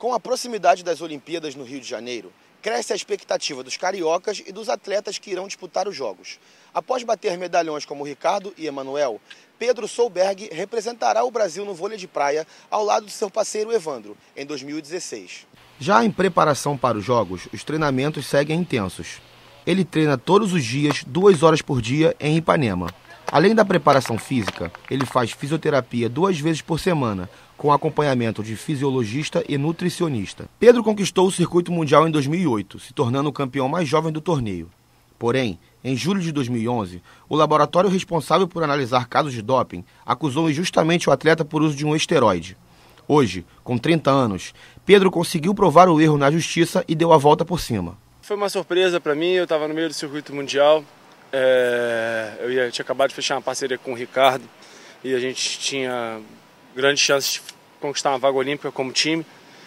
Com a proximidade das Olimpíadas no Rio de Janeiro, cresce a expectativa dos cariocas e dos atletas que irão disputar os Jogos. Após bater medalhões como Ricardo e Emanuel, Pedro Solberg representará o Brasil no vôlei de praia ao lado de seu parceiro Evandro, em 2016. Já em preparação para os Jogos, os treinamentos seguem intensos. Ele treina todos os dias, 2 horas por dia, em Ipanema. Além da preparação física, ele faz fisioterapia 2 vezes por semana, com acompanhamento de fisiologista e nutricionista. Pedro conquistou o circuito mundial em 2008, se tornando o campeão mais jovem do torneio. Porém, em julho de 2011, o laboratório responsável por analisar casos de doping acusou injustamente o atleta por uso de um esteroide. Hoje, com 30 anos, Pedro conseguiu provar o erro na justiça e deu a volta por cima. Foi uma surpresa para mim, eu estava no meio do circuito mundial. Eu tinha acabado de fechar uma parceria com o Ricardo e a gente tinha grandes chances de conquistar uma vaga olímpica como time.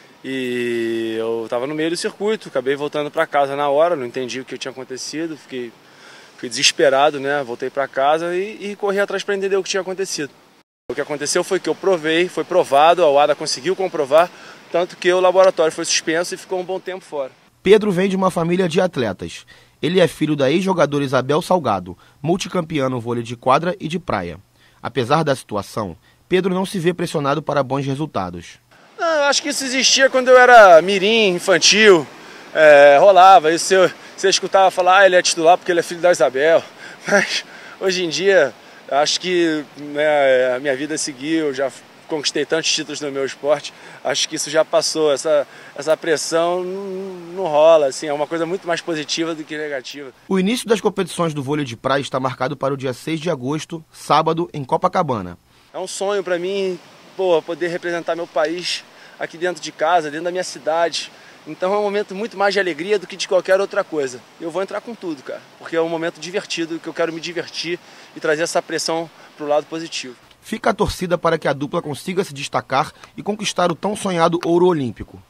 E eu estava no meio do circuito, acabei voltando para casa na hora, não entendi o que tinha acontecido, fiquei desesperado, né? Voltei para casa e corri atrás para entender o que tinha acontecido. O que aconteceu foi que eu provei, foi provado, a UADA conseguiu comprovar, tanto que o laboratório foi suspenso e ficou um bom tempo fora. Pedro vem de uma família de atletas. Ele é filho da ex-jogadora Isabel Salgado, multicampeã no vôlei de quadra e de praia. Apesar da situação, Pedro não se vê pressionado para bons resultados. Não, eu acho que isso existia quando eu era mirim, infantil, rolava. Isso você escutava falar, ele é titular porque ele é filho da Isabel. Mas hoje em dia, acho que a minha vida seguiu, eu já conquistei tantos títulos no meu esporte, acho que isso já passou, essa pressão não rola, assim, é uma coisa muito mais positiva do que negativa. O início das competições do vôlei de praia está marcado para o dia 6 de agosto, sábado, em Copacabana. É um sonho para mim, poder representar meu país aqui dentro de casa, dentro da minha cidade. Então é um momento muito mais de alegria do que de qualquer outra coisa. Eu vou entrar com tudo, cara, porque é um momento divertido, que eu quero me divertir e trazer essa pressão para o lado positivo. Fica a torcida para que a dupla consiga se destacar e conquistar o tão sonhado ouro olímpico.